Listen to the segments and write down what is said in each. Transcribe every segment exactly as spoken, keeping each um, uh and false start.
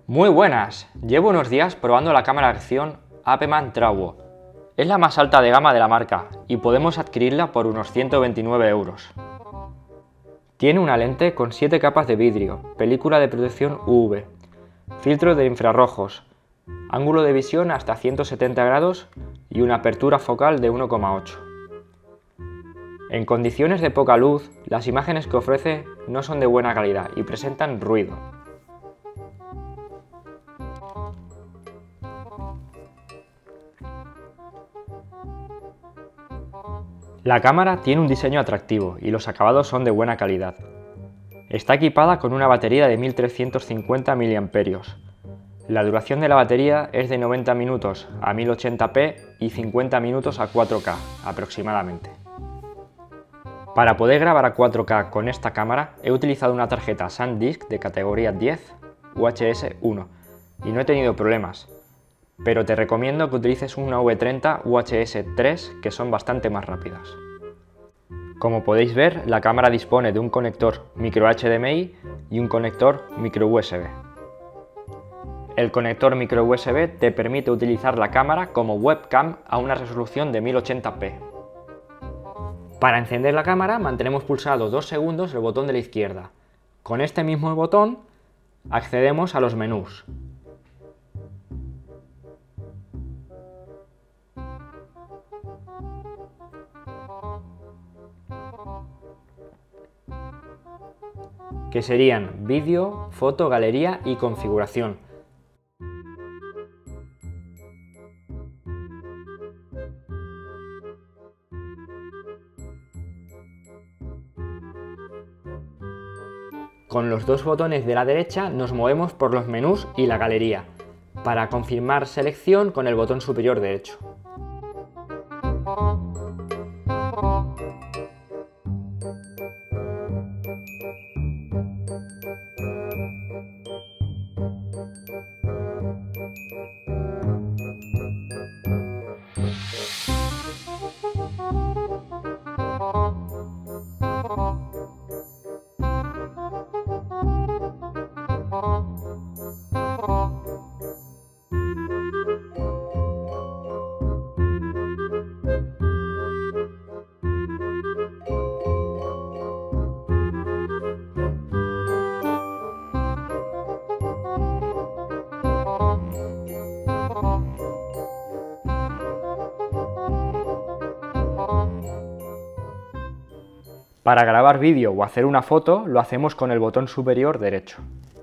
Muy buenas, llevo unos días probando la cámara de acción APEMAN Trawo. Es la más alta de gama de la marca y podemos adquirirla por unos ciento veintinueve euros. Tiene una lente con siete capas de vidrio, película de protección U V, filtro de infrarrojos, ángulo de visión hasta ciento setenta grados y una apertura focal de uno coma ocho. En condiciones de poca luz, las imágenes que ofrece no son de buena calidad y presentan ruido. La cámara tiene un diseño atractivo y los acabados son de buena calidad. Está equipada con una batería de mil trescientos cincuenta miliamperios hora. La duración de la batería es de noventa minutos a mil ochenta p y cincuenta minutos a cuatro K aproximadamente. Para poder grabar a cuatro K con esta cámara he utilizado una tarjeta SanDisk de categoría diez U H S uno y no he tenido problemas, pero te recomiendo que utilices una V treinta U H S tres que son bastante más rápidas. Como podéis ver, la cámara dispone de un conector micro H D M I y un conector micro U S B. El conector micro U S B te permite utilizar la cámara como webcam a una resolución de mil ochenta p. Para encender la cámara mantenemos pulsado dos segundos el botón de la izquierda. Con este mismo botón accedemos a los menús. Que serían vídeo, foto, galería y configuración. Con los dos botones de la derecha nos movemos por los menús y la galería, para confirmar selección con el botón superior derecho. Para grabar vídeo o hacer una foto lo hacemos con el botón superior derecho.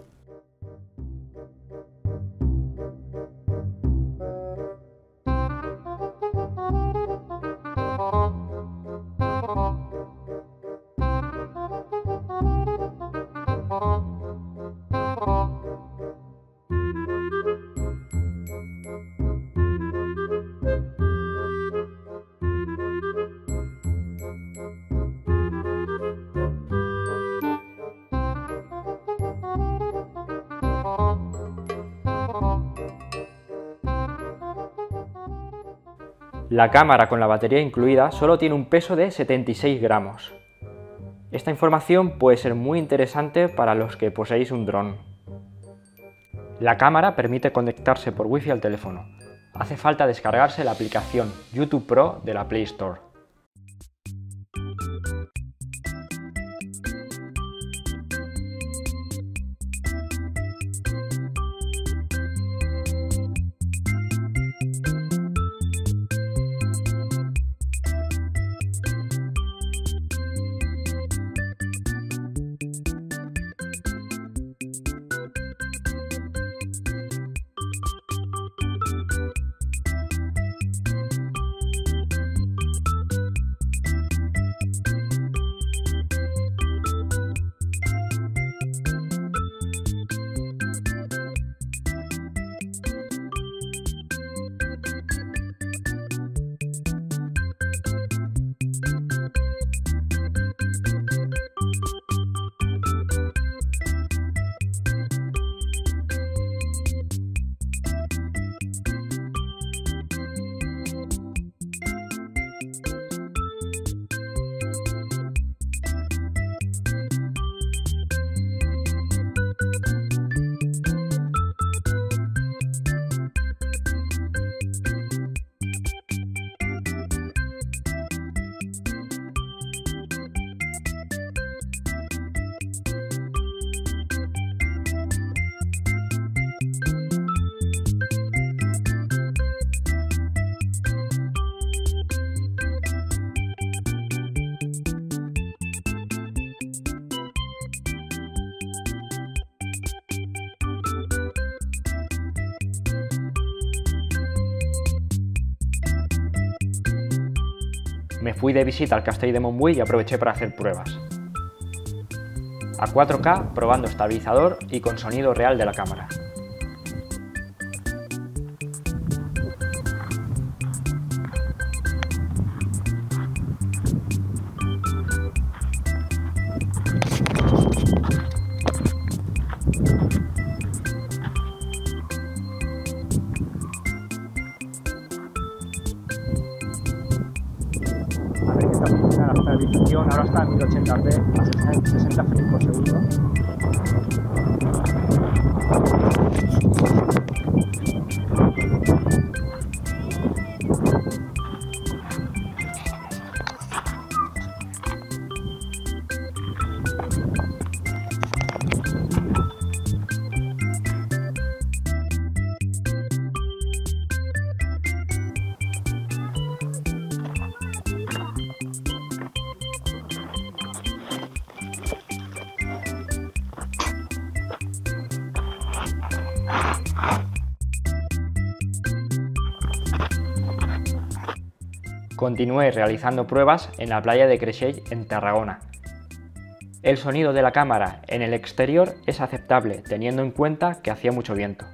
La cámara con la batería incluida solo tiene un peso de setenta y seis gramos. Esta información puede ser muy interesante para los que poseéis un dron. La cámara permite conectarse por Wi-Fi al teléfono. Hace falta descargarse la aplicación YouTube Pro de la Play Store. Me fui de visita al Castell de Montbui y aproveché para hacer pruebas. A cuatro K probando estabilizador y con sonido real de la cámara. A ver qué tal funciona la estabilización. Ahora está en mil ochenta p a sesenta frames por segundo. Continué realizando pruebas en la playa de Creixell, en Tarragona. El sonido de la cámara en el exterior es aceptable, teniendo en cuenta que hacía mucho viento.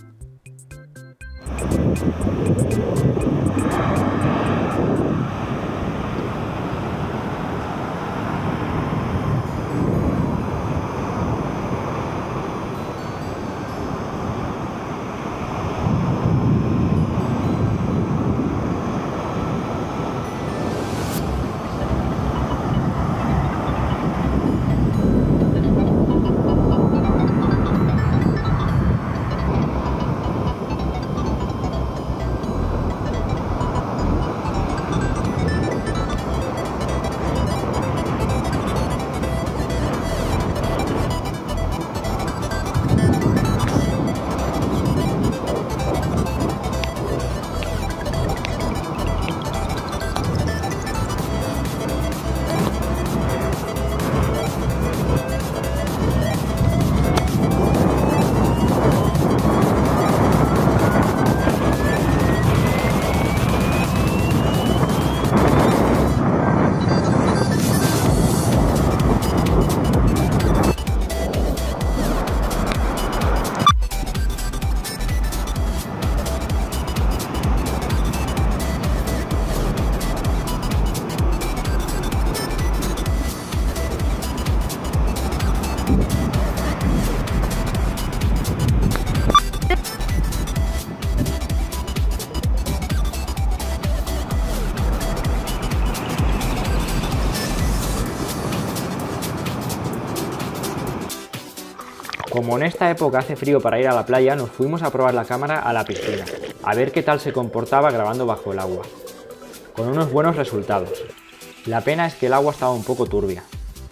Como en esta época hace frío para ir a la playa, nos fuimos a probar la cámara a la piscina, a ver qué tal se comportaba grabando bajo el agua, con unos buenos resultados. La pena es que el agua estaba un poco turbia.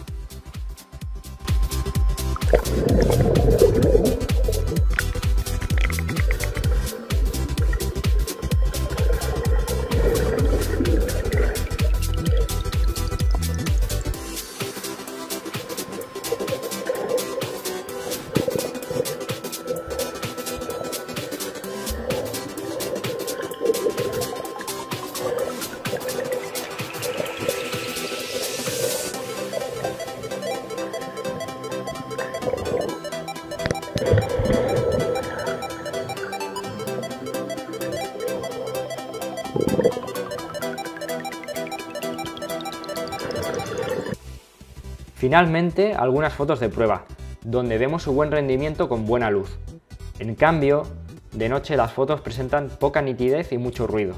Finalmente, algunas fotos de prueba, donde vemos su buen rendimiento con buena luz. En cambio, de noche las fotos presentan poca nitidez y mucho ruido.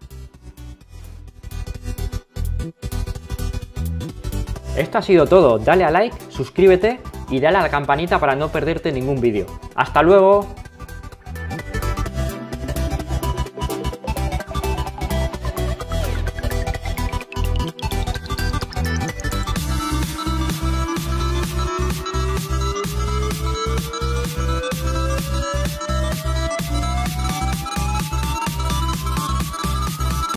Esto ha sido todo, dale a like, suscríbete y dale a la campanita para no perderte ningún vídeo. ¡Hasta luego!